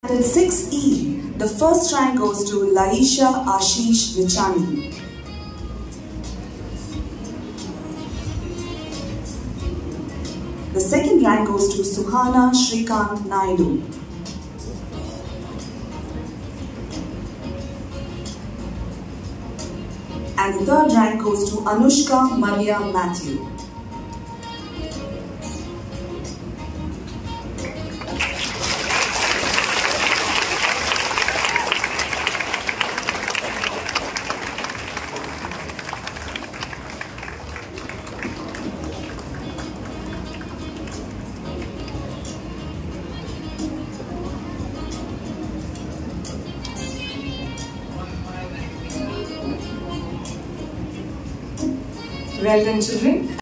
At 6E, the first rank goes to Laisha Ashish Vichani. The second rank goes to Suhana Shrikant Naidu. And the third rank goes to Anushka Maria Matthew. Well done, children.